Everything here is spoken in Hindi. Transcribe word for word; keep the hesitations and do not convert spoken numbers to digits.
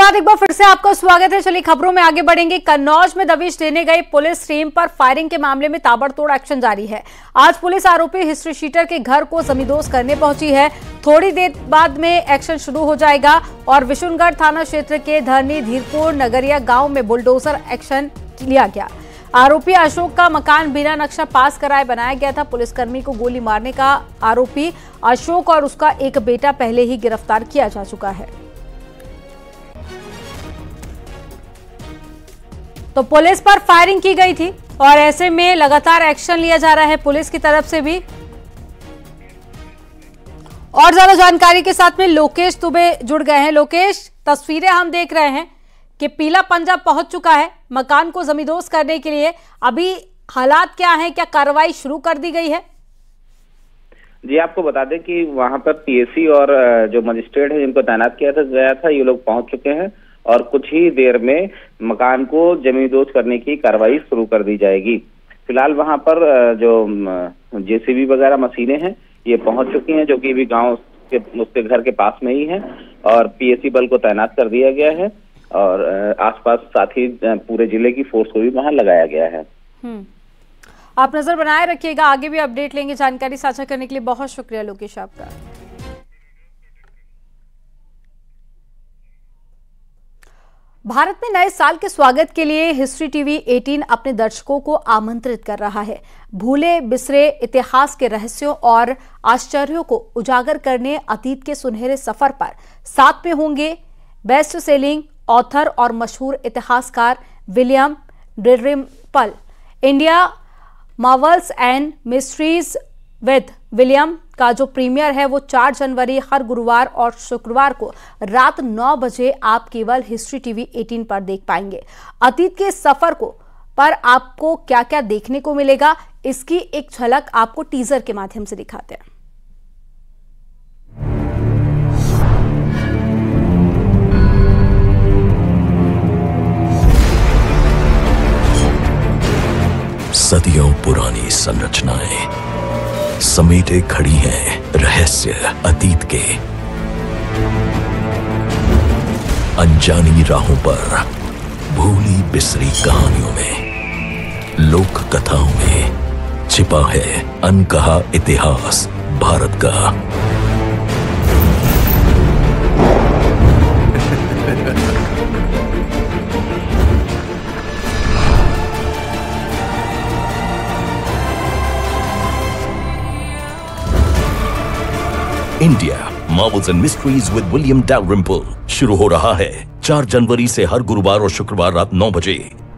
बाद एक बार फिर से आपका स्वागत है। चलिए खबरों में आगे बढ़ेंगे। कन्नौज में दबिश देने गई पुलिस टीम पर फायरिंग के मामले में ताबड़तोड़ एक्शन जारी है। आज पुलिस आरोपी हिस्ट्री शीटर के घर को जमींदोज करने पहुंची है। थोड़ी देर बाद में एक्शन शुरू हो जाएगा और विशुनगढ़ थाना क्षेत्र के धरनी धीरपुर नगरिया गांव में बुलडोजर एक्शन लिया गया। आरोपी अशोक का मकान बिना नक्शा पास कराए बनाया गया था। पुलिसकर्मी को गोली मारने का आरोपी अशोक और उसका एक बेटा पहले ही गिरफ्तार किया जा चुका है। तो पुलिस पर फायरिंग की गई थी और ऐसे में लगातार एक्शन लिया जा रहा है पुलिस की तरफ से भी। और ज्यादा जानकारी के साथ में लोकेश दुबे जुड़ गए हैं। लोकेश, तस्वीरें हम देख रहे हैं कि पीला पंजा पहुंच चुका है मकान को जमींदोज करने के लिए। अभी हालात क्या हैं, क्या कार्रवाई शुरू कर दी गई है? जी, आपको बता दें कि वहां पर पीएससी और जो मजिस्ट्रेट है जिनको तैनात किया था गया था, ये लोग पहुंच चुके हैं और कुछ ही देर में मकान को जमींदोज करने की कार्रवाई शुरू कर दी जाएगी। फिलहाल वहां पर जो जेसीबी वगैरह मशीनें हैं ये पहुंच चुकी हैं, जो कि भी गांव के उसके घर के पास में ही है और पीएससी बल को तैनात कर दिया गया है और आसपास साथ ही पूरे जिले की फोर्स को भी वहां लगाया गया है। आप नजर बनाए रखिएगा, आगे भी अपडेट लेंगे। जानकारी साझा करने के लिए बहुत शुक्रिया लोकेश आपका। भारत में नए साल के स्वागत के लिए हिस्ट्री टीवी अठारह अपने दर्शकों को आमंत्रित कर रहा है। भूले बिसरे इतिहास के रहस्यों और आश्चर्यों को उजागर करने अतीत के सुनहरे सफर पर साथ में होंगे बेस्ट सेलिंग ऑथर और मशहूर इतिहासकार William Dalrymple. India marvels and mysteries with William का जो प्रीमियर है वो चार जनवरी हर गुरुवार और शुक्रवार को रात नौ बजे आप केवल हिस्ट्री टीवी अठारह पर देख पाएंगे। अतीत के सफर को पर आपको क्या क्या देखने को मिलेगा, इसकी एक झलक आपको टीजर के माध्यम से दिखाते हैं। सदियों पुरानी संरचनाएं समेटे खड़ी हैं रहस्य अतीत के। अनजानी राहों पर भूली बिसरी कहानियों में, लोक कथाओं में छिपा है अनकहा इतिहास भारत का। India marvels and mysteries with William Dalrymple शुरू हो रहा है चार जनवरी से हर गुरुवार और शुक्रवार रात नौ बजे।